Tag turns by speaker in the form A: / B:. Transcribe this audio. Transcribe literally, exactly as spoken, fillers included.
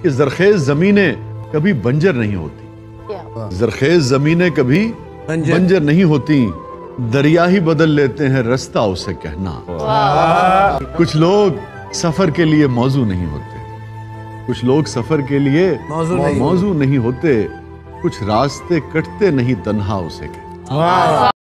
A: कि जरखेज जमीनें कभी बंजर नहीं होती, जरखेज जमीनें कभी बंजर नहीं होती, दरिया ही बदल लेते हैं रास्ता उसे कहना। कुछ लोग सफर के लिए मौजू नहीं होते, कुछ लोग सफर के लिए मौजू नहीं, मौजू नहीं होते, कुछ रास्ते कटते नहीं तन्हा उसे कहना।